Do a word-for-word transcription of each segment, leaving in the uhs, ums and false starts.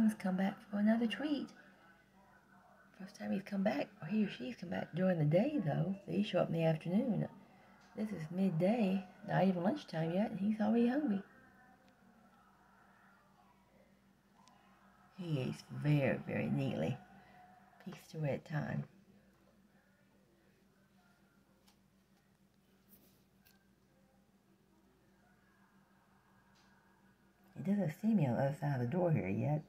King's come back for another treat. First time he's come back, or he or she's come back during the day, though. They show up in the afternoon. This is midday, not even lunchtime yet, and he's already hungry. He eats very, very neatly. Piece to it at a time. He doesn't see me on the other side of the door here yet.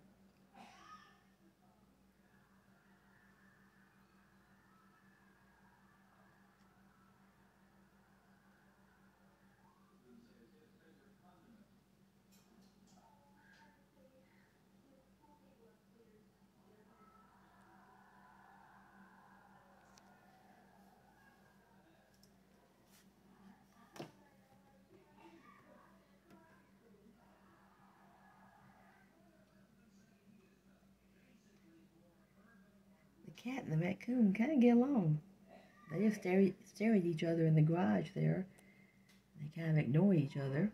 The cat and the raccoon kind of get along. They just stare, stare at each other in the garage there. They kind of ignore each other.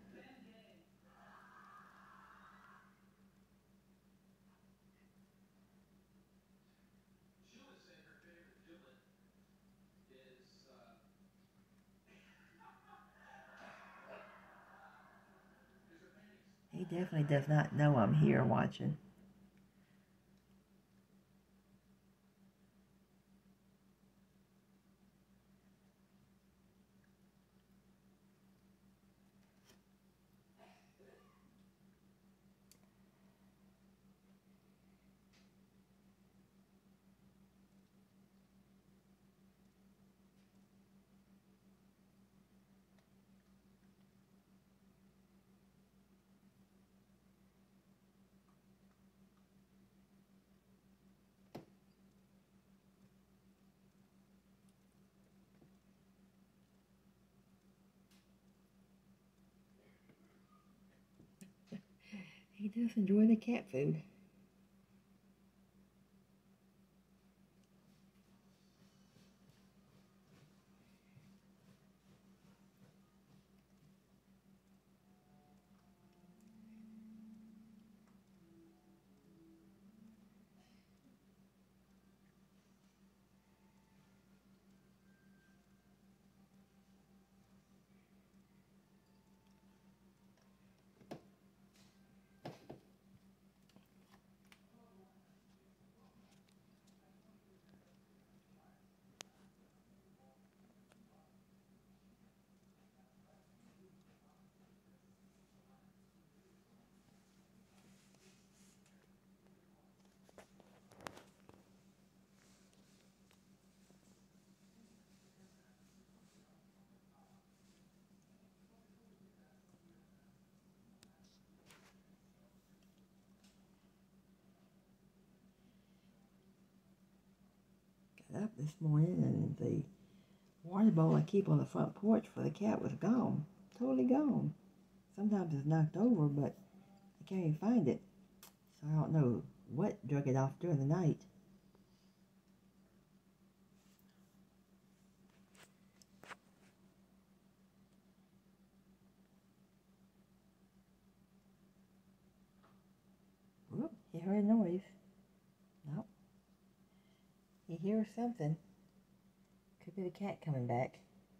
He definitely does not know I'm here watching. He does enjoy the cat food. Got up this morning and the water bowl I keep on the front porch for the cat was gone. Totally gone. Sometimes it's knocked over, but I can't even find it. So I don't know what drug it off during the night. Whoop, he heard a noise. Nope. He hears something. Could be the cat coming back.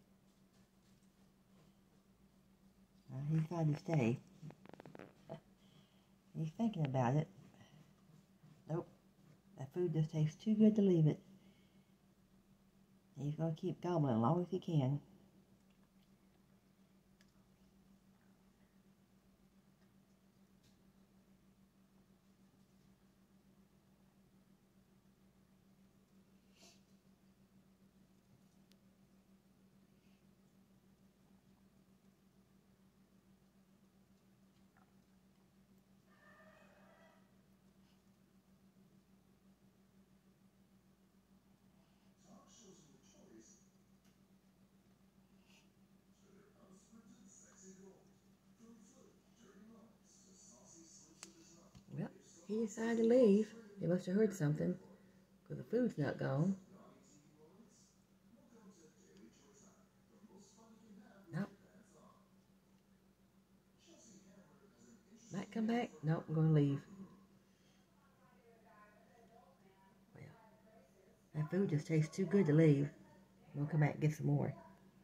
Uh, he decided to stay. He's thinking about it. Nope. That food just tastes too good to leave it. He's going to keep gobbling as long as he can. Well, he decided to leave. He must have heard something, because the food's not gone. Nope. Might come back. Nope, I'm going to leave. food just tastes too good to leave. We'll come back and get some more.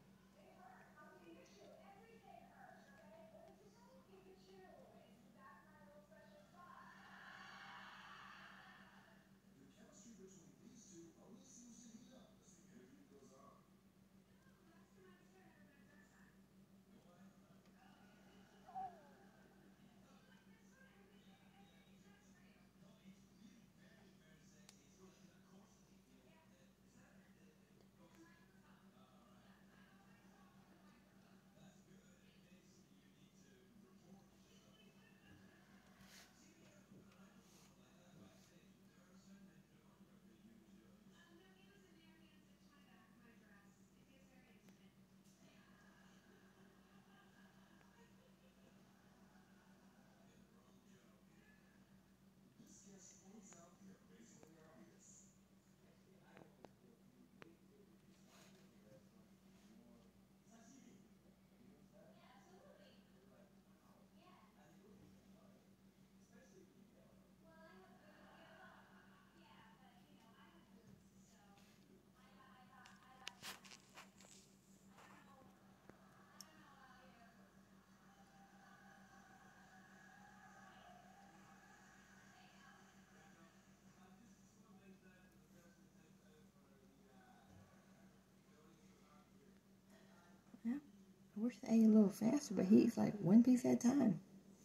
Yeah, I wish they ate a little faster, but he eats like one piece at a time.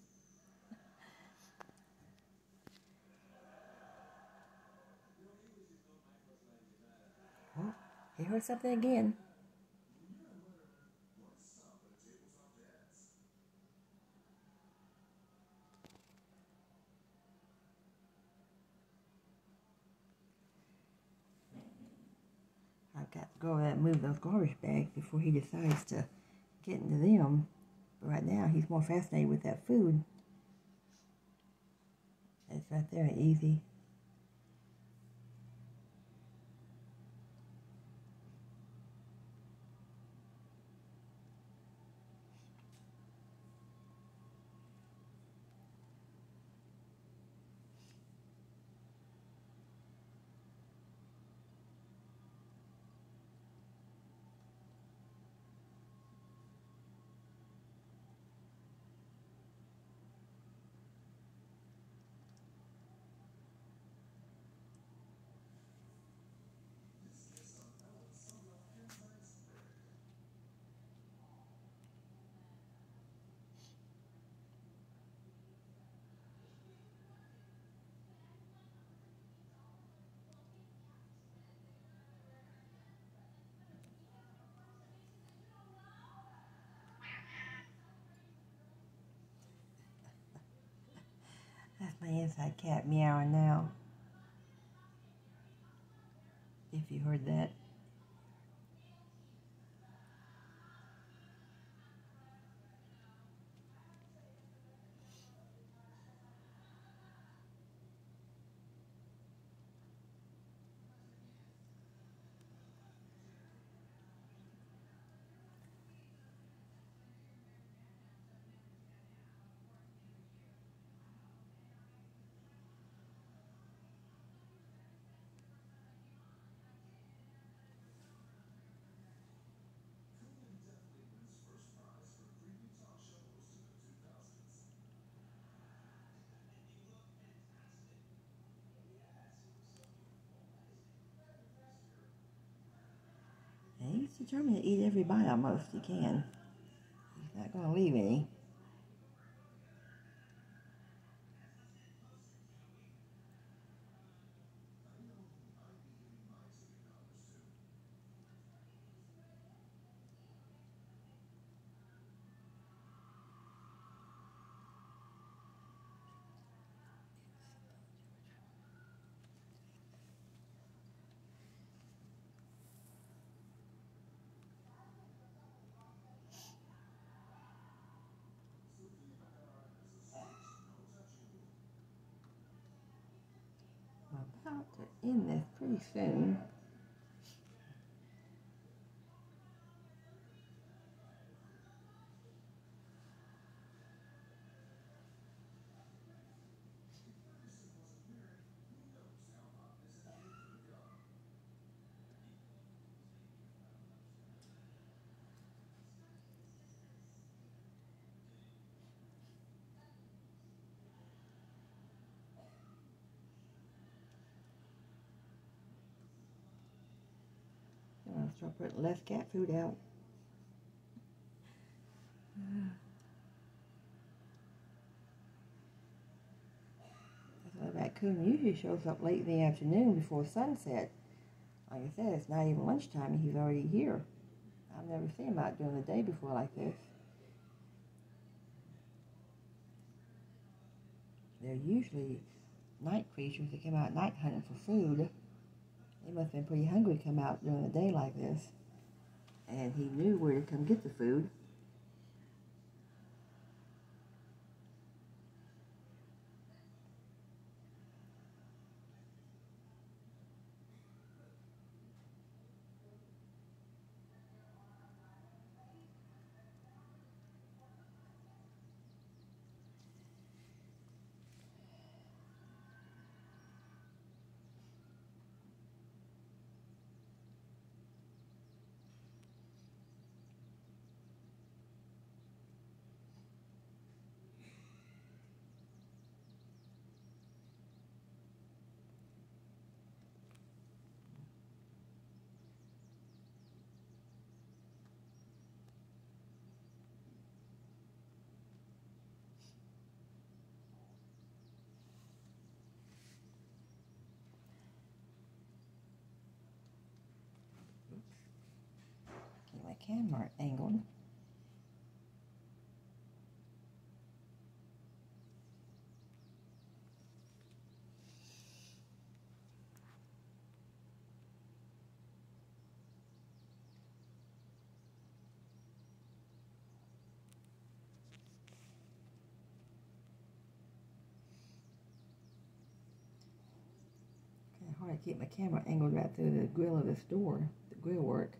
Oh, he heard something again. I've got to go over there and move those garbage bags before he decides to get into them. But right now, he's more fascinated with that food. It's right there, easy. That's my inside cat meowing now. If you heard that. And he's determined to eat every bite almost he can. He's not going to leave any. We're about to end this pretty soon. start putting less cat food out. The raccoon usually shows up late in the afternoon before sunset. Like I said, it's not even lunchtime and he's already here. I've never seen him out during the day before like this. They're usually night creatures that come out night hunting for food. They must have been pretty hungry to come out during the day like this. And he knew where to come get the food. Get my camera angled. Kind of hard to keep my camera angled right through the grill of this door, the grill work.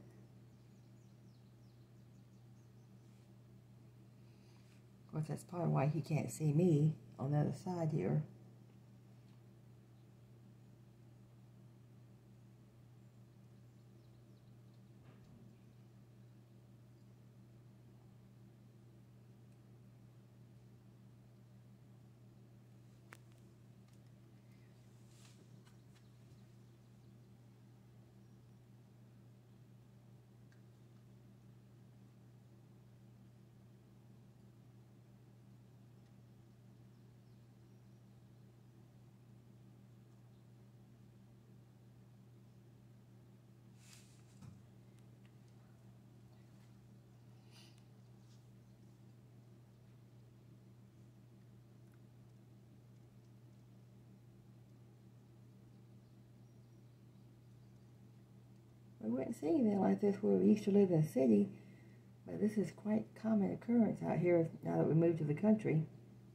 Of course, that's part of why he can't see me on the other side here. We wouldn't see anything like this where we used to live in a city, but this is quite common occurrence out here now that we moved to the country.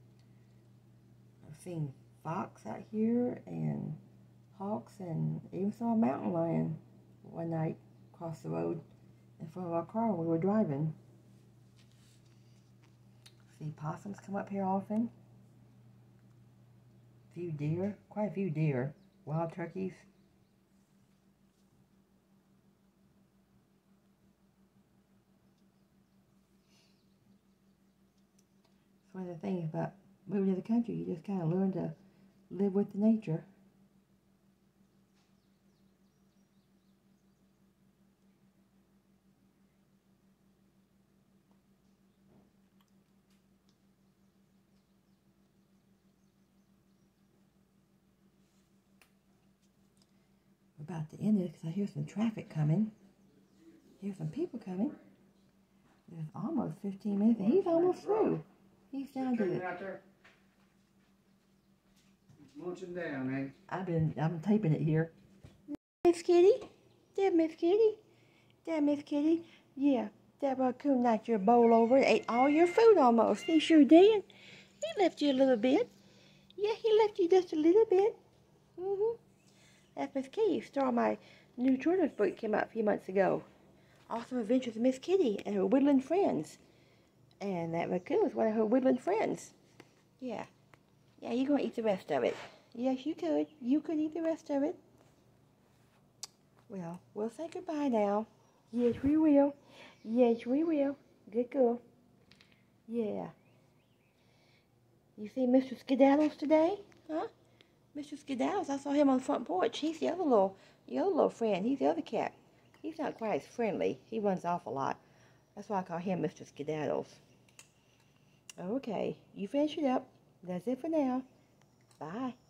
I've seen fox out here and hawks, and even saw a mountain lion one night across the road in front of our car when we were driving. See possums come up here often. A few deer, quite a few deer, wild turkeys. One of the things about moving to the country, you just kind of learn to live with the nature. We're about to end it because I hear some traffic coming. I hear some people coming. There's almost fifteen minutes and he's almost through. He's down to the... out there. He's munching down, eh? I've been, I'm taping it here. Miss Kitty? There, Miss Kitty? There, Miss Kitty? Yeah, that raccoon knocked your bowl over and ate all your food almost. He sure did. He left you a little bit. Yeah, he left you just a little bit. Mm-hmm. That's Miss Kitty. Star of my new children's book came out a few months ago. Awesome Adventures of Miss Kitty and her woodland friends. And that raccoon was one of her woodland friends. Yeah. Yeah, you're going to eat the rest of it. Yes, you could. You could eat the rest of it. Well, we'll say goodbye now. Yes, we will. Yes, we will. Good girl. Yeah. You see Mister Skedaddles today? Huh? Mister Skedaddles, I saw him on the front porch. He's the other little, the other little friend. He's the other cat. He's not quite as friendly. He runs off a lot. That's why I call him Mister Skedaddles. Okay, you finish it up. That's it for now. Bye.